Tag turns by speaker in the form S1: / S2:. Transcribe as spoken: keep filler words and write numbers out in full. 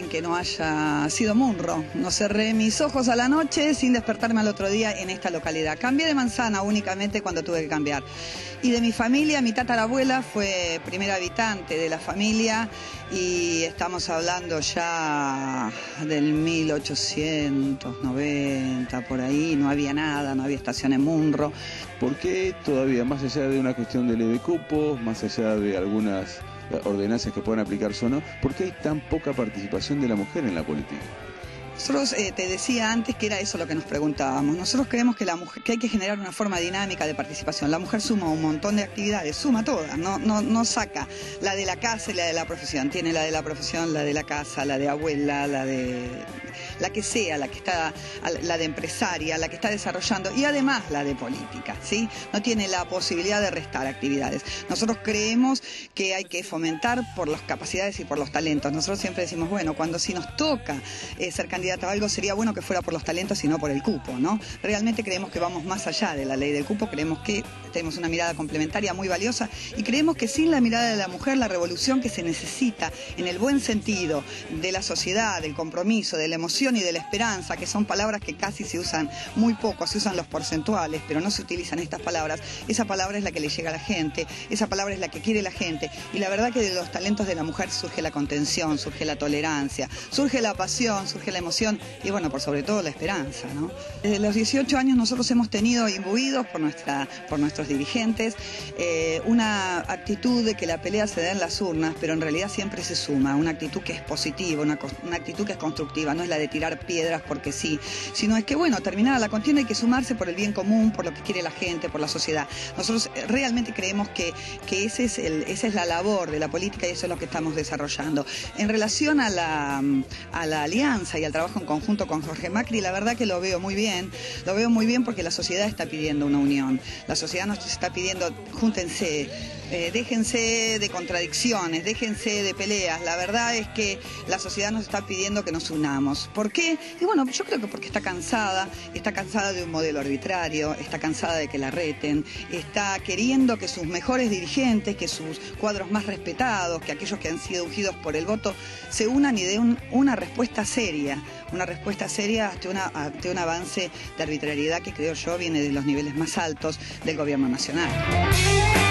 S1: en que no haya sido Munro. No cerré mis ojos a la noche sin despertarme al otro día en esta localidad. Cambié de manzana únicamente cuando tuve que cambiar. Y de mi familia, mi tatarabuela fue primera habitante de la familia y estamos hablando ya del mil ochocientos noventa, por ahí, no había nada, no había estación en Munro.
S2: ¿Por qué todavía, más allá de una cuestión de leve cupos, más allá de algunas ordenanzas que puedan aplicarse o no, por qué hay tan poca participación de la mujer en la política?
S1: Nosotros eh, te decía antes que era eso lo que nos preguntábamos. Nosotros creemos que, la mujer, que hay que generar una forma dinámica de participación. La mujer suma un montón de actividades, suma todas, no, no, no saca la de la casa y la de la profesión. Tiene la de la profesión, la de la casa, la de abuela, la de la que sea, la que está, la de empresaria, la que está desarrollando y además la de política, ¿sí? No tiene la posibilidad de restar actividades. Nosotros creemos que hay que fomentar por las capacidades y por los talentos. Nosotros siempre decimos, bueno, cuando si nos toca eh, ser candidatos a algo, sería bueno que fuera por los talentos y no por el cupo, ¿no? Realmente creemos que vamos más allá de la ley del cupo, creemos que tenemos una mirada complementaria muy valiosa y creemos que sin la mirada de la mujer, la revolución que se necesita en el buen sentido de la sociedad, del compromiso, de la emoción y de la esperanza, que son palabras que casi se usan muy poco, se usan los porcentuales, pero no se utilizan estas palabras, esa palabra es la que le llega a la gente, esa palabra es la que quiere la gente y la verdad que de los talentos de la mujer surge la contención, surge la tolerancia, surge la pasión, surge la emoción y bueno, por sobre todo la esperanza, ¿no? Desde los dieciocho años nosotros hemos tenido imbuidos por, nuestra, por nuestros dirigentes eh, una actitud de que la pelea se da en las urnas, pero en realidad siempre se suma, una actitud que es positiva, una, una actitud que es constructiva, no es la de tirar piedras porque sí, sino es que bueno, terminada la contienda hay que sumarse por el bien común, por lo que quiere la gente, por la sociedad. Nosotros realmente creemos que, que ese es el, esa es la labor de la política y eso es lo que estamos desarrollando. En relación a la, a la alianza y al trabajo en conjunto con Jorge Macri, la verdad que lo veo muy bien, lo veo muy bien porque la sociedad está pidiendo una unión, la sociedad nos está pidiendo, júntense, eh, déjense de contradicciones, déjense de peleas, la verdad es que la sociedad nos está pidiendo que nos unamos. ¿Por qué? Y bueno, yo creo que porque está cansada, está cansada de un modelo arbitrario, está cansada de que la reten, está queriendo que sus mejores dirigentes, que sus cuadros más respetados, que aquellos que han sido ungidos por el voto, se unan y den un, una respuesta seria, una respuesta seria ante, una, ante un avance de arbitrariedad que creo yo viene de los niveles más altos del gobierno nacional.